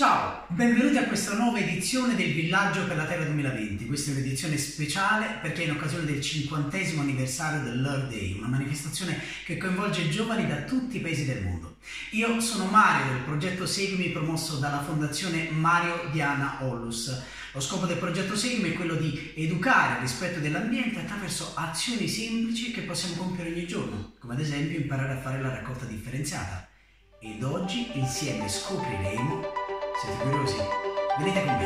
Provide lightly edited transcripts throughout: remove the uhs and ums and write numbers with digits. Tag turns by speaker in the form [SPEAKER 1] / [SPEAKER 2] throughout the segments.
[SPEAKER 1] Ciao, benvenuti a questa nuova edizione del Villaggio per la Terra 2020. Questa è un'edizione speciale perché è in occasione del 50° anniversario dell'Earth Day, una manifestazione che coinvolge giovani da tutti i paesi del mondo. Io sono Mario del progetto Seguimi promosso dalla fondazione Mario Diana Ollus. Lo scopo del progetto Seguimi è quello di educare al rispetto dell'ambiente attraverso azioni semplici che possiamo compiere ogni giorno, come ad esempio imparare a fare la raccolta differenziata. Ed oggi insieme scopriremo. Siete curiosi? Venite con me!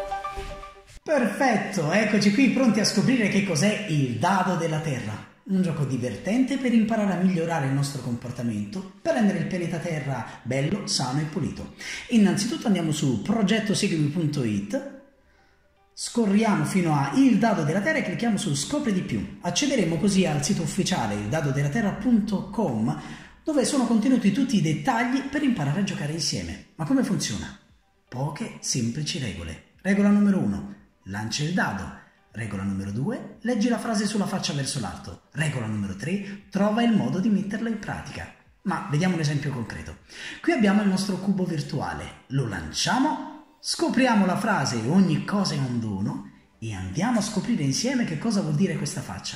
[SPEAKER 1] Perfetto, eccoci qui pronti a scoprire che cos'è il dado della Terra. Un gioco divertente per imparare a migliorare il nostro comportamento, per rendere il pianeta Terra bello, sano e pulito. Innanzitutto andiamo su progettoseguimi.it, scorriamo fino a Il dado della Terra e clicchiamo su Scopri di più. Accederemo così al sito ufficiale ildadodelaterra.com, dove sono contenuti tutti i dettagli per imparare a giocare insieme. Ma come funziona? Poche semplici regole. Regola numero 1, lancia il dado. Regola numero 2, leggi la frase sulla faccia verso l'alto. Regola numero 3, trova il modo di metterla in pratica. Ma vediamo un esempio concreto. Qui abbiamo il nostro cubo virtuale. Lo lanciamo, scopriamo la frase ogni cosa è un dono e andiamo a scoprire insieme che cosa vuol dire questa faccia.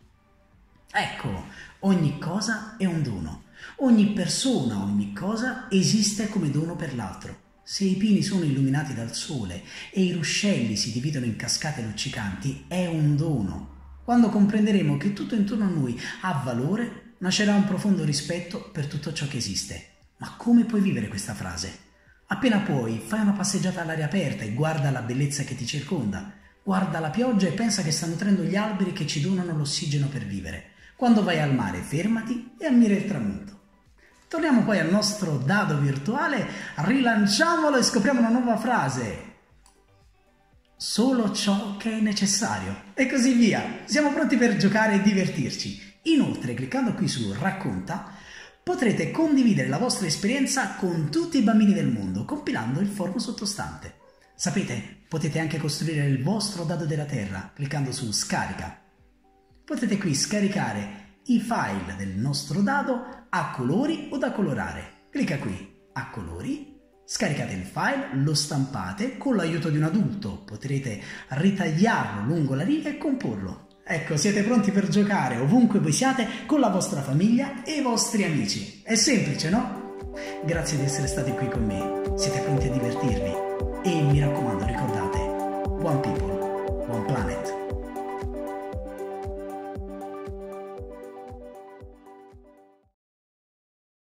[SPEAKER 1] Ecco, ogni cosa è un dono. Ogni persona, ogni cosa esiste come dono per l'altro. Se i pini sono illuminati dal sole e i ruscelli si dividono in cascate luccicanti, è un dono. Quando comprenderemo che tutto intorno a noi ha valore, nascerà un profondo rispetto per tutto ciò che esiste. Ma come puoi vivere questa frase? Appena puoi, fai una passeggiata all'aria aperta e guarda la bellezza che ti circonda. Guarda la pioggia e pensa che sta nutrendo gli alberi che ci donano l'ossigeno per vivere. Quando vai al mare, fermati e ammira il tramonto. Torniamo poi al nostro dado virtuale, rilanciamolo e scopriamo una nuova frase. Solo ciò che è necessario. E così via. Siamo pronti per giocare e divertirci. Inoltre, cliccando qui su Racconta, potrete condividere la vostra esperienza con tutti i bambini del mondo, compilando il forum sottostante. Sapete, potete anche costruire il vostro dado della Terra, cliccando su Scarica. Potete qui scaricare i file del nostro dado a colori o da colorare. Clicca qui a colori, scaricate il file, lo stampate, con l'aiuto di un adulto potrete ritagliarlo lungo la riga e comporlo. Ecco, siete pronti per giocare ovunque voi siate con la vostra famiglia e i vostri amici. È semplice, no? Grazie di essere stati qui con me. Siete pronti a divertirvi? E mi raccomando, ricordate, One People.